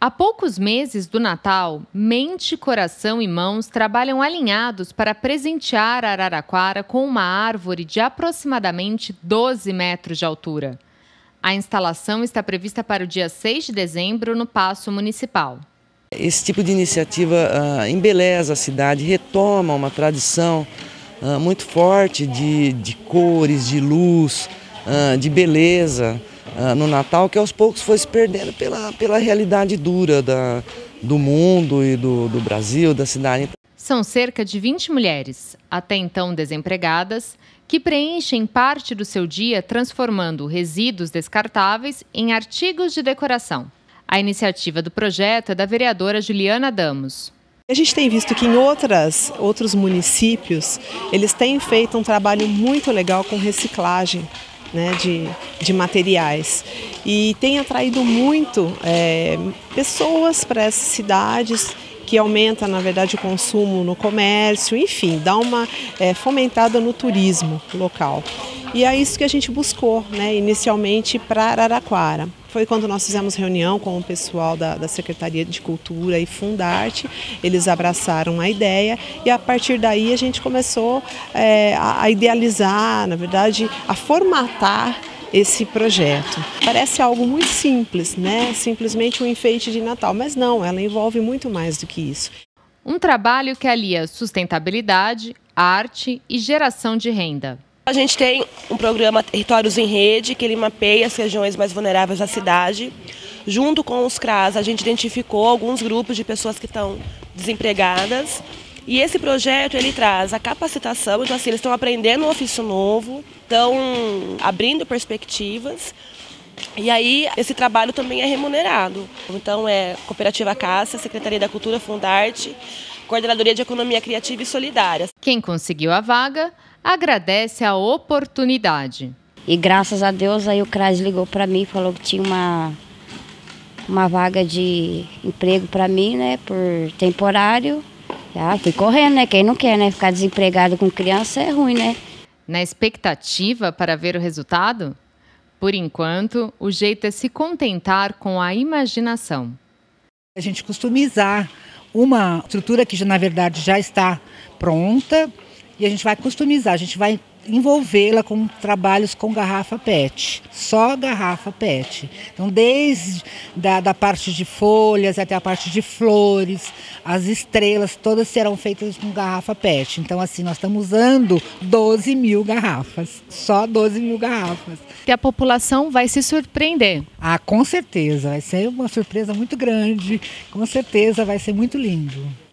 Há poucos meses do Natal, mente, coração e mãos trabalham alinhados para presentear Araraquara com uma árvore de aproximadamente 12 metros de altura. A instalação está prevista para o dia 6 de dezembro no Paço Municipal. Esse tipo de iniciativa embeleza a cidade, retoma uma tradição muito forte de cores, de luz, de beleza no Natal, que aos poucos foi se perdendo pela realidade dura do mundo e do Brasil, da cidade. São cerca de 20 mulheres, até então desempregadas, que preenchem parte do seu dia transformando resíduos descartáveis em artigos de decoração. A iniciativa do projeto é da vereadora Juliana Damos. A gente tem visto que em outros municípios, eles têm feito um trabalho muito legal com reciclagem, né, de materiais, e tem atraído muito pessoas para essas cidades, que aumenta, na verdade, o consumo no comércio, enfim, dá uma fomentada no turismo local. E é isso que a gente buscou, né, inicialmente para Araraquara. Foi quando nós fizemos reunião com o pessoal da Secretaria de Cultura e Fundarte, eles abraçaram a ideia e a partir daí a gente começou a idealizar, na verdade, a formatar esse projeto. Parece algo muito simples, né? Simplesmente um enfeite de Natal, mas não, ela envolve muito mais do que isso. Um trabalho que alia sustentabilidade, arte e geração de renda. A gente tem um programa Territórios em Rede, que ele mapeia as regiões mais vulneráveis da cidade. Junto com os CRAS, a gente identificou alguns grupos de pessoas que estão desempregadas. E esse projeto, ele traz a capacitação, então assim, eles estão aprendendo um ofício novo, estão abrindo perspectivas. E aí, esse trabalho também é remunerado. Então, é Cooperativa Cássia, Secretaria da Cultura, Fundarte, Coordenadoria de Economia Criativa e Solidária. Quem conseguiu a vaga agradece a oportunidade. E graças a Deus aí o CRAS ligou para mim, falou que tinha uma vaga de emprego para mim, né, por temporário. Fui correndo, né? Quem não quer, né? Ficar desempregado com criança é ruim, né? Na expectativa para ver o resultado? Por enquanto, o jeito é se contentar com a imaginação. A gente customizar uma estrutura que, na verdade, já está pronta e a gente vai customizar, a gente vai envolvê-la com trabalhos com garrafa PET, só garrafa PET. Então, desde da parte de folhas até a parte de flores, as estrelas, todas serão feitas com garrafa PET. Então, assim, nós estamos usando 12 mil garrafas, só 12 mil garrafas. E a população vai se surpreender. Com certeza, vai ser uma surpresa muito grande, com certeza vai ser muito lindo.